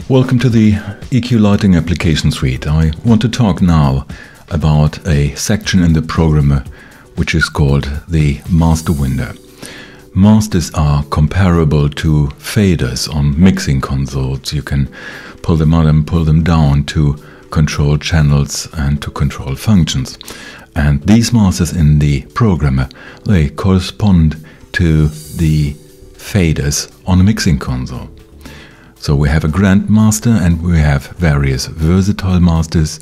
Welcome to the EQ Lighting Application Suite. I want to talk now about a section in the programmer which is called the master window. Masters are comparable to faders on mixing consoles. You can pull them out and pull them down to control channels and to control functions. And these masters in the programmer, they correspond to the faders on a mixing console. So we have a grand master and we have various versatile masters.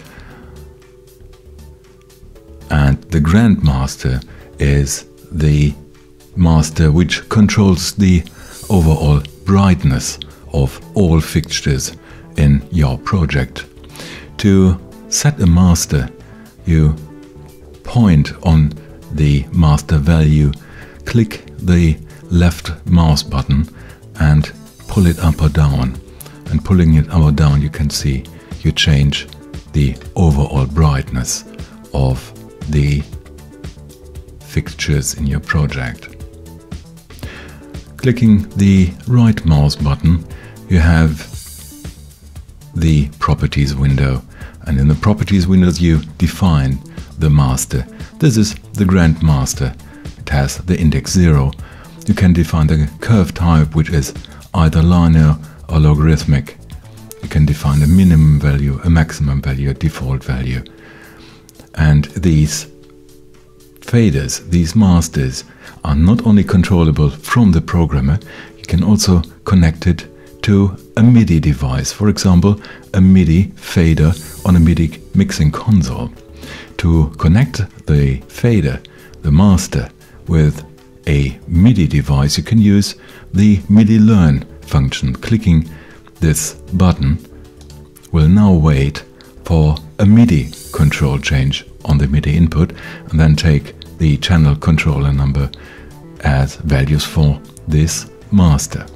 And the grand master is the master which controls the overall brightness of all fixtures in your project. To set a master, you point on the master value, click the left mouse button and pull it up or down. And pulling it up or down, you can see you change the overall brightness of the fixtures in your project. Clicking the right mouse button, you have the properties window, and in the properties windows you define the master. This is the grand master. It has the index 0. You can define the curve type, which is either linear or logarithmic. You can define a minimum value, a maximum value, a default value. And these faders, these masters, are not only controllable from the programmer, you can also connect it to a MIDI device. For example, a MIDI fader on a MIDI mixing console. To connect the fader, the master, with a MIDI device, you can use the MIDI learn function. Clicking this button will now wait for a MIDI control change on the MIDI input and then take the channel controller number as values for this master.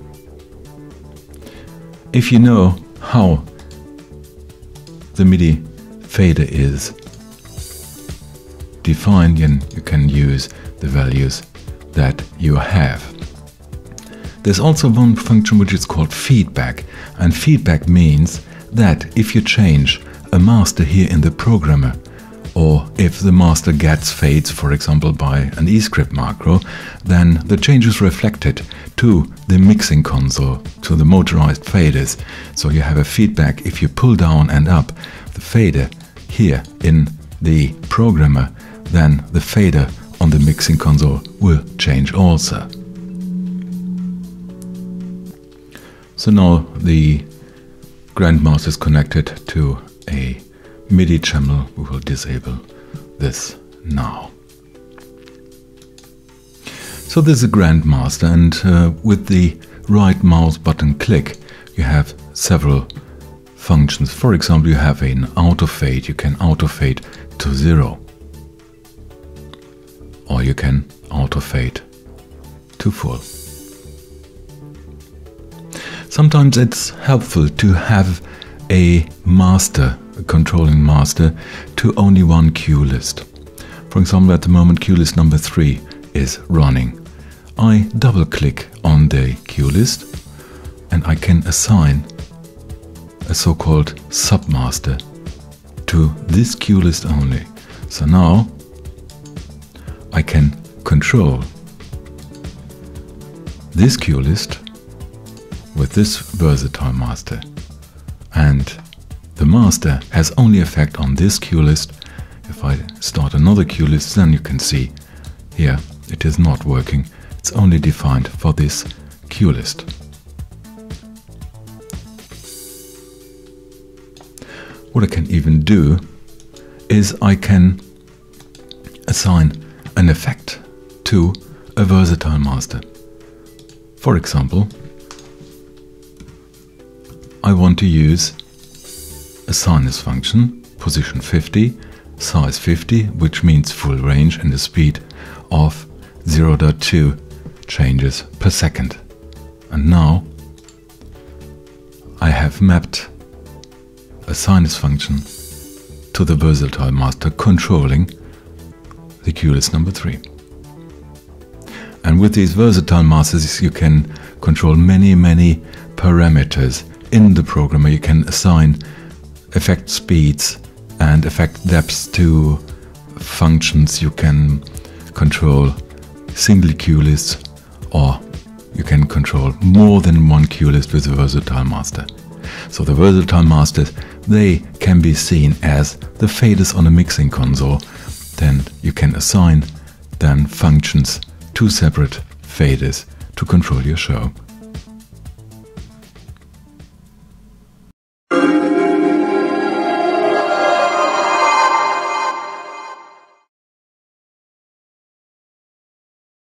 If you know how the MIDI fader is defined, then you can use the values that you have. There's also one function which is called feedback, and feedback means that if you change a master here in the programmer, or if the master gets fades, for example by an eScript macro, then the change is reflected to the mixing console, to the motorized faders. So you have a feedback. If you pull down and up the fader here in the programmer, then the fader on the mixing console will change also. So now the grandmaster is connected to a MIDI channel. We will disable this now. So this is a grandmaster, and with the right mouse button click you have several functions. For example, you have an auto fade. You can auto fade to 0, or you can auto fade to full. Sometimes it's helpful to have a master, a controlling master, to only one cue list. For example, at the moment cue list number 3 is running. I double click on the cue list and I can assign a so-called submaster to this cue list only. So now I can control this cue list with this versatile master, and the master has only effect on this cue list. If I start another cue list, then you can see here it is not working. It's only defined for this cue list. What I can even do is I can assign an effect to a versatile master. For example, I want to use a sinus function, position 50, size 50, which means full range and a speed of 0.2 changes per second. And now I have mapped a sinus function to the versatile master controlling the cue list number 3. And with these versatile masters you can control many parameters in the programmer you can assign effect speeds and effect depths to functions. You can control single cue lists, or you can control more than one cue list with a versatile master. So the versatile masters, they can be seen as the faders on a mixing console. Then you can assign then functions to separate faders to control your show.